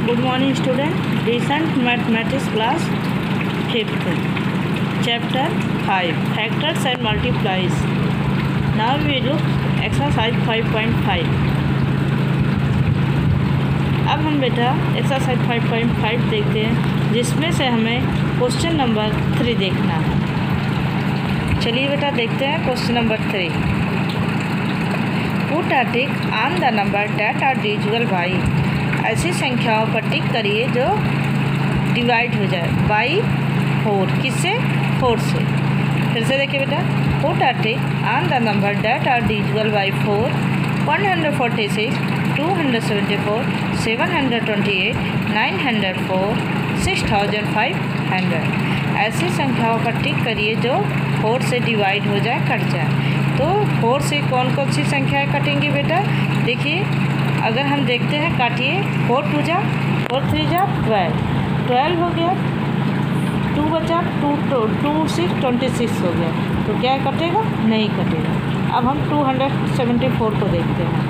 Good morning student. Recent mathematics class 5th chapter 5 factors and multiplies. Now we look exercise 5.5. अब हम बेटा exercise 5.5 देखते हैं जिसमें से हमें क्वेश्चन नंबर 3 देखना है। चलिए बेटा देखते हैं question number 3। Put a tick on the number that are divisible by. ऐसी संख्याओं पर टिक करिए जो डिवाइड हो जाए बाई 4। किससे? 4 से। फिर से देखिए बेटा, put a tick on the number that are divisible by 4 146 274 728 904 6500। ऐसी संख्याओं पर टिक करिए जो 4 से डिवाइड हो जाए, कट जाए। तो 4 से कौन कौन सी संख्याएं कटेंगी बेटा? देखिए, अगर हम देखते हैं, काटिए। 4 2 जा 4 3 जा 12 हो गया। 2 बचा 2 6 26 हो गया। तो क्या कटेगा? नहीं कटेगा। अब हम 274 को देखते हैं।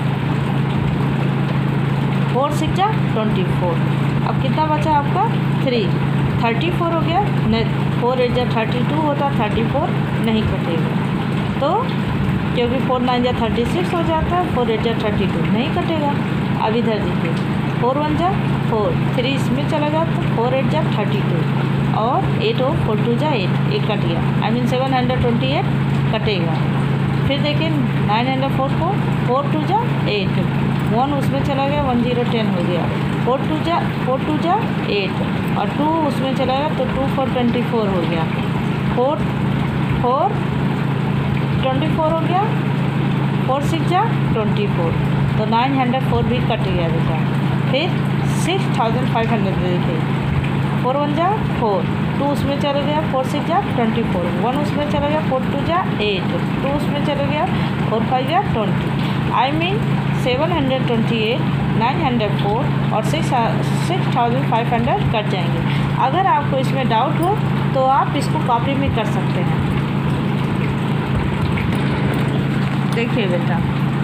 4 6 जा 24। अब कितना बचा आपका? 3 34 हो गया। नहीं, 4 8 जा 32 होता, 34 नहीं कटेगा। तो क्योंकि 4 9 जा 36 हो जाता है, 4 8 जा 32 नहीं कटेगा। अब इधर देखिए, 4 1 जा 4 3 इसमें चला गया तो 4 8 जा 32 और 8 हो 4 2 जा 8 1 कट गया। 728 कटेगा। फिर देखिए 904 को 4 2 जा 8 1 उसमें चला गया, 1 0 10 हो गया। 4 2 जा 8 और 2 उसमें चला गया तो 2 4 24 हो गया। 4 4 24 हो गया। 4 6 जा 24 तो 904 भी कट गया बेटा। फिर 6500 देखिए, 4 1 जा 4 2 उसमें चला गया, 4 6 जा 24 1 उसमें चला गया, 4 2 जा 8 2 उसमें चला गया, 4 5 जा 20। आई मीन 728 904 और 6500 कट जाएंगे। अगर आपको इसमें डाउट हो तो आप इसको कॉपी में कर सकते हैं। देखिए बेटा,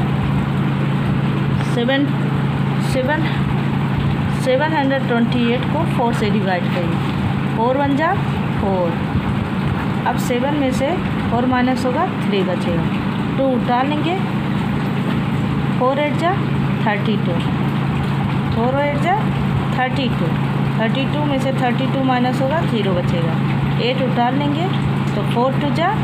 728 को 4 से डिवाइड करिए। 4 1 जा 4। अब 7 में से 4 माइनस होगा, 3 बचेगा। 2 डालेंगे, 4 8 जा 32 4 8 जा 32 में से 32 माइनस होगा, 0 बचेगा। 8 उतार लेंगे तो 4 2 जा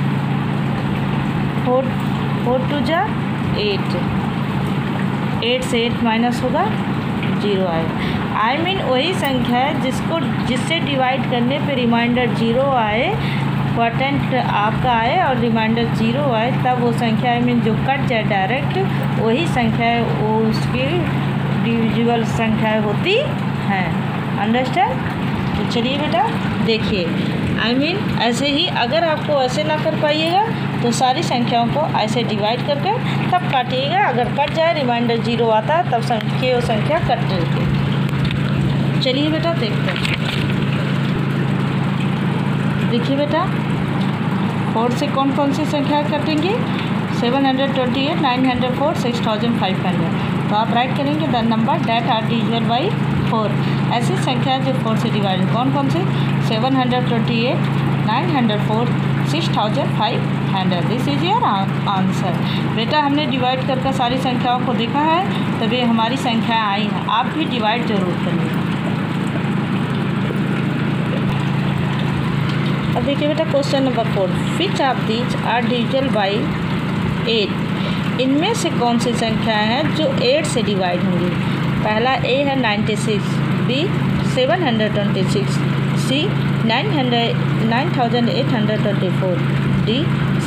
8 8 से 8 माइनस होगा, 0 आएगा। आई मीन वही संख्या है जिससे डिवाइड करने पे रिमाइंडर 0 आए, क्वार्टेंट आपका आए और रिमाइंडर 0 आए, तब वो संख्या आई मीन जो कट जाए डायरेक्ट, वही संख्या है वो उसकी डिविजिबल संख्याएँ होती हैं। अंडरस्टैंड? तो चलिए बेटा देखिए, आई मीन ऐसे ही अगर आपको ऐसे ना कर पाइएगा तो सारी संख्याओं को ऐसे डिवाइड करके तब काटिएगा। अगर कट जाए, रिमाइंडर 0 आता है, तब संख्या कट जाएगी। चलिए बेटा देखते हैं। देखिए बेटा, 4 से कौन कौन सी संख्या कटेंगी? 728 904 6500। तो आप राइट करेंगे the number that are divisible by 4। ऐसी संख्या जो 4 से डिवाइड कौन कौन सी? 728 904 6500। This is your answer. बेटा हमने डिवाइड करके सारी संख्याओं को देखा है, तभी हमारी संख्या आई है। आप भी डिवाइड जरूर करिए। अब देखिए बेटा question number 4। Which of these are divisible by 8। इनमें से कौन सी संख्याएं हैं जो 8 से डिवाइड होंगी? पहला ए है 96, बी 726, सी 9824, डी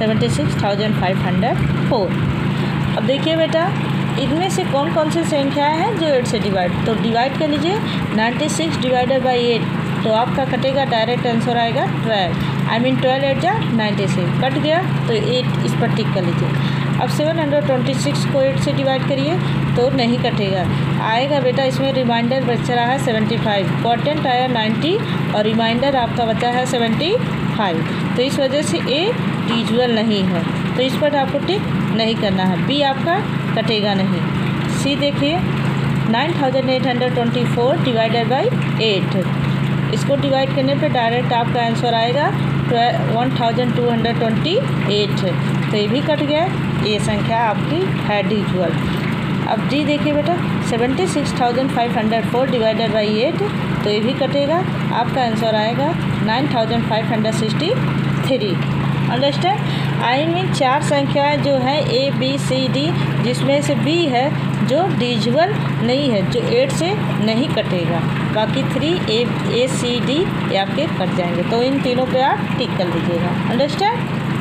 76504। अब देखिए बेटा, इनमें से कौन कौन सी संख्याएं हैं जो 8 से डिवाइड, तो डिवाइड कर लीजिए। 96 डिवाइडेड बाई 8 तो आपका कटेगा, डायरेक्ट आंसर आएगा 12। आई मीन 12 8 जा 96 कट गया तो 8 इस पर टिक कर लीजिए। अब 726 को 8 से डिवाइड करिए तो नहीं कटेगा, आएगा बेटा इसमें रिमाइंडर बच रहा है 75, क्वार्टेंट आया 90 और रिमाइंडर आपका बचा है 75। तो इस वजह से ए डिविजिबल नहीं है, तो इस पर आपको टिक नहीं करना है। बी आपका कटेगा नहीं। सी देखिए 9824 डिवाइडेड बाई 8। इसको डिवाइड करने पे डायरेक्ट आपका आंसर आएगा 1228। तो ये भी कट गया, ये संख्या आपकी है डिजिवल। अब डी देखिए बेटा 76,504 डिवाइडेड बाई 8, तो ये भी कटेगा, आपका आंसर आएगा 9,563। अंडरस्टैंड। आई मीन 4 संख्याएं जो हैं ए बी सी डी, जिसमें से बी है जो डिजिवल नहीं है, जो 8 से नहीं कटेगा, बाकी 3 ए सी डी ये आपके कट जाएंगे। तो इन तीनों पे आप टिक कर लीजिएगा। अंडरस्टैंड।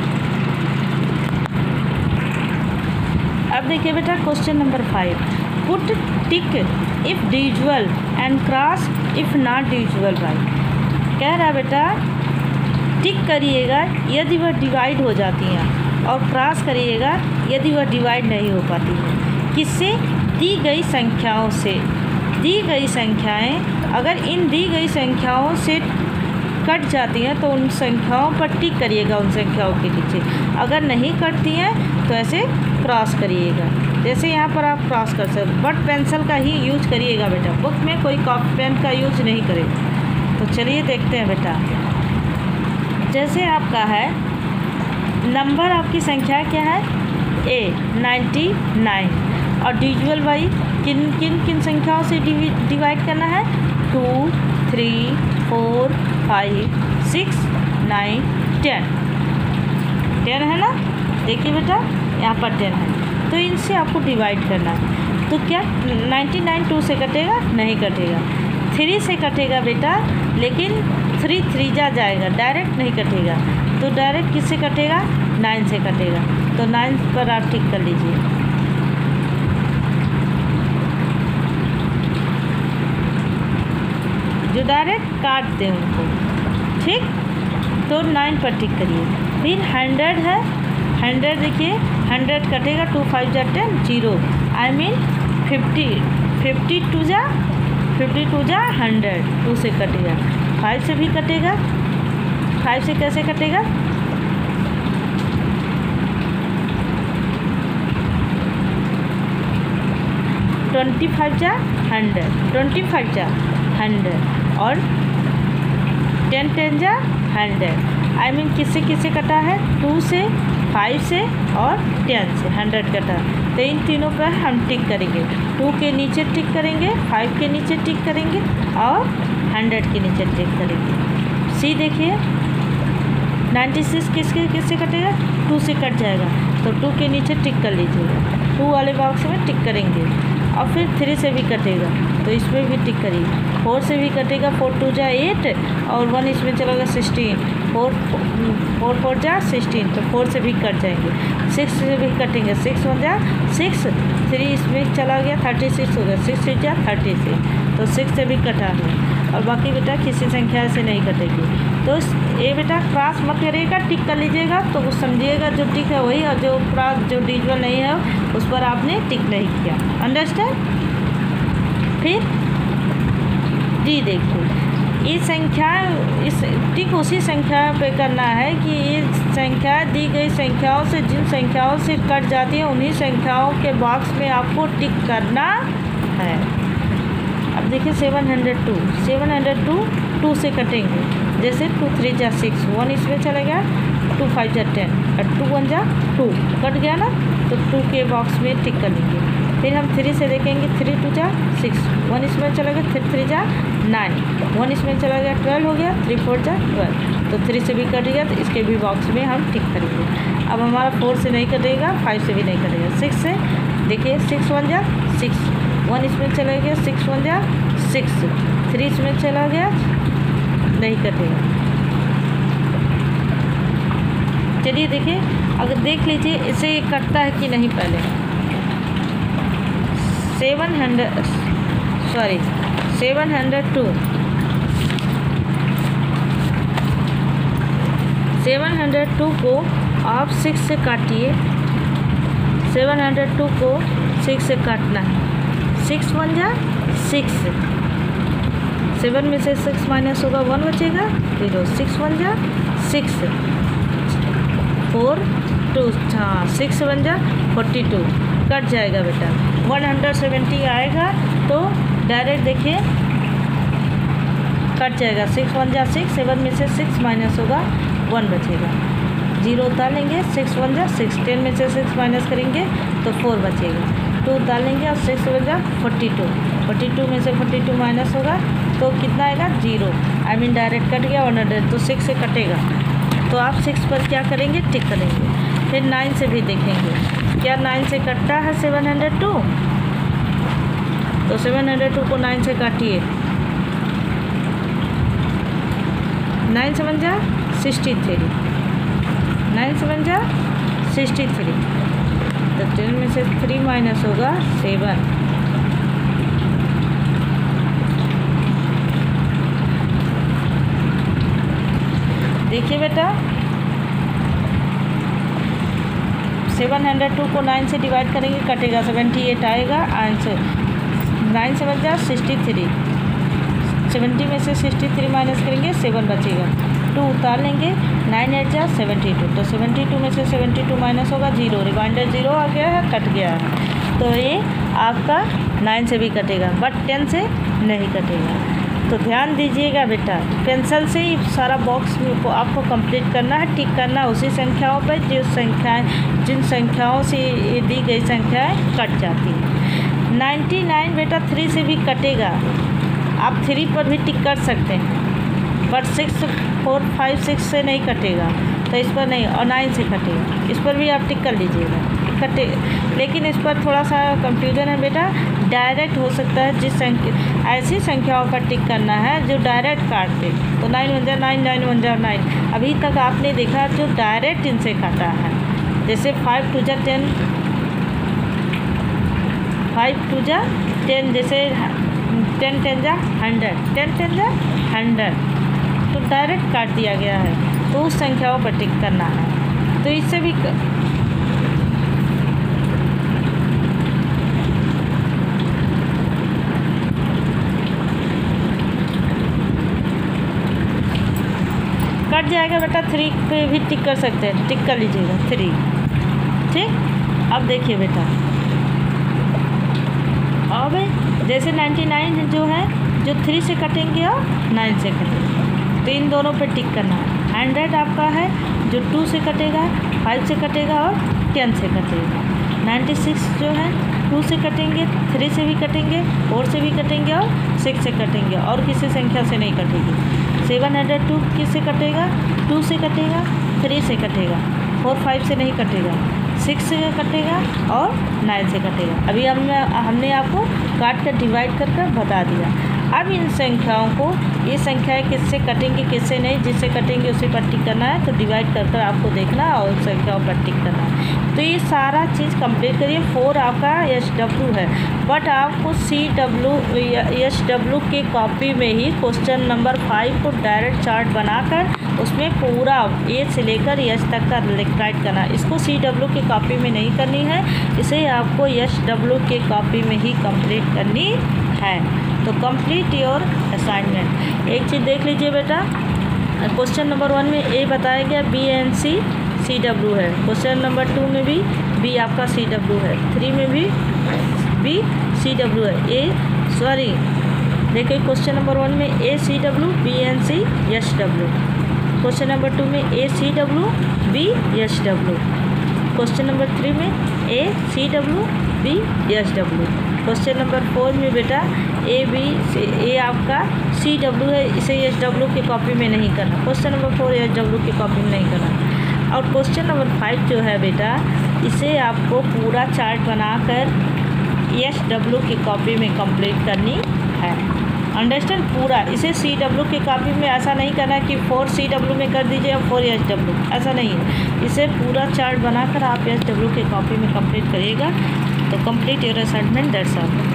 अब देखिए बेटा question number 5, put tick if divisible and cross if not divisible by. कह रहा बेटा टिक करिएगा यदि वह डिवाइड हो जाती हैं और क्रॉस करिएगा यदि वह डिवाइड नहीं हो पाती है। किससे? दी गई संख्याओं से। दी गई संख्याएं अगर इन दी गई संख्याओं से कट जाती हैं तो उन संख्याओं पर टिक करिएगा, उन संख्याओं के नीचे। अगर नहीं कटती हैं तो ऐसे क्रॉस करिएगा, जैसे यहाँ पर आप क्रॉस कर सकते, बट पेंसिल का ही यूज करिएगा बेटा, बुक में कोई कॉपी पेन का यूज नहीं करेगा। तो चलिए देखते हैं बेटा। जैसे आपका है नंबर, आपकी संख्या क्या है? ए 99, और डिजिवल बाई किन संख्याओं से डिवाइड करना है? 2, 3, 4, 5, 6, 9, 10। 10 है ना, देखिए बेटा यहाँ पर 10 है, तो इनसे आपको डिवाइड करना है। तो क्या 99 2 से कटेगा? नहीं कटेगा। 3 से कटेगा बेटा, लेकिन 3 3 जाएगा, डायरेक्ट नहीं कटेगा। तो डायरेक्ट किससे कटेगा? 9 से कटेगा। तो 9 पर आप टिक कर लीजिए। जो डायरेक्ट काट दें उनको, ठीक। तो 9 पर टिक करिए। फिर 100 है, 100 देखिए 100 कटेगा, 2 5 10 0, आई मीन 50 52 जा 100, 2 से कटेगा। 5 से भी कटेगा, 5 से कैसे कटेगा? 25 जा 100, 25 जा 100, और 10 10 जा 100, आई मीन किससे कटा है? 2 से, 5 से और 10 से 100 कटा। तो इन तीनों पर हम टिक करेंगे। 2 के नीचे टिक करेंगे, 5 के नीचे टिक करेंगे और 100 के नीचे टिक करेंगे। सी देखिए 96 किससे कटेगा? 2 से कट जाएगा, तो 2 के नीचे टिक कर लीजिएगा। 2 वाले बॉक्स में टिक करेंगे। और फिर 3 से भी कटेगा, तो इसमें भी टिक करिए। 4 से भी कटेगा, 4 2 जा 8, और 1 इसमें चलेगा 16, 4 4 जा 16, तो 4 से भी कट जाएंगे। 6 से भी कटेंगे, 6 1 जा 6, 3 इसमें चला गया 36 हो गया, 6 6 जा 36, तो 6 से भी कटा है। और बाकी बेटा किसी संख्या से नहीं कटेगी। तो ये बेटा क्रॉस मत करिएगा, टिक कर लीजिएगा, तो वो समझिएगा जो टिक है वही, और जो क्रॉस जो डिजिवल नहीं है उस पर आपने टिक नहीं किया। अंडरस्टैंड। फिर डी देखिए, ये संख्या इस टिक उसी संख्या पे करना है कि ये संख्या दी गई संख्याओं से जिन संख्याओं से कट जाती है उन्हीं संख्याओं के बॉक्स में आपको टिक करना है। अब देखिए 702 2 से कटेंगे, जैसे 2 3 जा 6, 1 इसमें चला गया, 2 5 जा 10, और 2 1 जा 2, कट गया ना, तो 2 के बॉक्स में टिक कर लेंगे। फिर हम 3 से देखेंगे, 3 2 जा 6, 1 इसमें चला गया, 3 3 जा 9, 1 इसमें चला गया, 12 हो गया, 3 4 जा 12, तो 3 से भी कट गया, तो इसके भी बॉक्स में हम टिक करेंगे। अब हमारा 4 से नहीं कटेगा, 5 से भी नहीं कटेगा। 6 से देखिए 6 1 जा 6, 1 इसमें चला गया, 6 1 जा 6, 3 इसमें चला गया, नहीं कटेगा। चलिए देखिए, अगर देख लीजिए इसे कटता है कि नहीं। पहले 702 को आप 6 से काटिए। 702 को 6 से काटना है। 6 1 जा 6, 7 में से 6 माइनस होगा, 1 बचेगा, 0, 6 1 जा 6, 4 2, हाँ 6 1 जा 42, कट जाएगा बेटा। 170 आएगा तो डायरेक्ट देखिए कट जाएगा। 6 1 जा 6, 7 में से 6 माइनस होगा 1 बचेगा। 0 उतार लेंगे, 6 1 जा 6, 10 में से 6 माइनस करेंगे तो 4 बचेगा। 2 उतार लेंगे और 6 7 जा 42, 42 में से 42 माइनस होगा तो कितना आएगा 0। आई मीन डायरेक्ट कट गया 100, तो 6 से कटेगा तो आप 6 पर क्या करेंगे, टिक करेंगे। फिर 9 से भी देखेंगे क्या 9 से कटता है 702, तो 702 को 9 से काटिए। 9 7 जा 63, 9 7 जा 63, तो 10 में से 3 माइनस होगा 7। देखिए बेटा 702 को 9 से डिवाइड करेंगे कटेगा 78 आएगा आंसर। 9 7 जा 63, 70 में से 63 माइनस करेंगे 7 बचेगा। 2 उतार लेंगे, 9 8 जा 72, तो 72 में से 72 माइनस होगा 0, रिमाइंडर 0 आ गया है, कट गया है। तो ये आपका 9 से भी कटेगा बट 10 से नहीं कटेगा। तो ध्यान दीजिएगा बेटा, पेंसिल से ही सारा बॉक्स को आपको कंप्लीट करना है, टिक करना उसी संख्याओं पर जिन संख्याओं से दी गई संख्याएं कट जाती हैं। 99 बेटा 3 से भी कटेगा, आप 3 पर भी टिक कर सकते हैं बट 6 4 5 6 से नहीं कटेगा, तो इस पर नहीं, और 9 से कटेगा, इस पर भी आप टिक कर लीजिएगा कटे। लेकिन इस पर थोड़ा सा कंफ्यूजन है बेटा, डायरेक्ट हो सकता है जिस ऐसी संख्याओं पर टिक करना है जो डायरेक्ट काट दे, तो 9 1 जा 9, 9 1 जा 9। अभी तक आपने देखा जो डायरेक्ट इनसे काटा है, जैसे 5 2 जा 10, 5 2 जा 10, जैसे 10 10 जा 100, 10 10 जा 100, तो डायरेक्ट काट दिया गया है, तो उस संख्याओं पर टिक करना है। तो इससे भी कट जाएगा बेटा। 3 पे भी टिक कर सकते हैं, टिक कर लीजिएगा 3, ठीक। अब देखिए बेटा, अब जैसे 99 जो है जो 3 से कटेंगे और 9 से कटेंगे, तो इन दोनों पे टिक करना है। 100 आपका है जो 2 से कटेगा, 5 से कटेगा और 10 से कटेगा। 96 जो है 2 से कटेंगे, 3 से भी कटेंगे, 4 से भी कटेंगे और 6 से कटेंगे, और किसी संख्या से नहीं कटेगी। 702 किससे कटेगा, 2 से कटेगा, 3 से कटेगा, 4 5 से नहीं कटेगा, 6 से कटेगा और 9 से कटेगा। अभी हमने आपको काट कर डिवाइड कर बता दिया। अब इन संख्याओं को, ये संख्याएं किससे कटेंगी किससे नहीं, जिससे कटेंगे उसी पर टिक करना है, तो डिवाइड कर आपको देखना है और संख्याओं पर टिक करना है। तो ये सारा चीज़ कंप्लीट करिए। 4 आपका SW है, बट आपको SW के कॉपी में ही क्वेश्चन नंबर 5 को डायरेक्ट चार्ट बनाकर उसमें पूरा A से लेकर S तक का राइट करना। इसको CW की कॉपी में नहीं करनी है, इसे आपको SW के कॉपी में ही कंप्लीट करनी है। तो कंप्लीट योर असाइनमेंट। एक चीज़ देख लीजिए बेटा, क्वेश्चन नंबर 1 में A बताया गया, B एंड C CW है। क्वेश्चन नंबर 2 में भी B आपका CW है, 3 में भी B CW है। देखिए क्वेश्चन नंबर 1 में A CW, B and C SW। Question number 2 में A CW, B SW। Question number 3 में A CW, B SW। Question number 4 में बेटा A आपका CW है, इसे SW की कॉपी में नहीं करना। क्वेश्चन नंबर 4 SW की कॉपी में नहीं करना। और क्वेश्चन नंबर 5 जो है बेटा, इसे आपको पूरा चार्ट बनाकर SW की कॉपी में कंप्लीट करनी है। अंडरस्टैंड पूरा, इसे CW की कॉपी में ऐसा नहीं करना कि 4 CW में कर दीजिए और 4 SW, ऐसा नहीं है। इसे पूरा चार्ट बनाकर आप SW की कॉपी में कंप्लीट करिएगा। तो complete your assignment, that's all.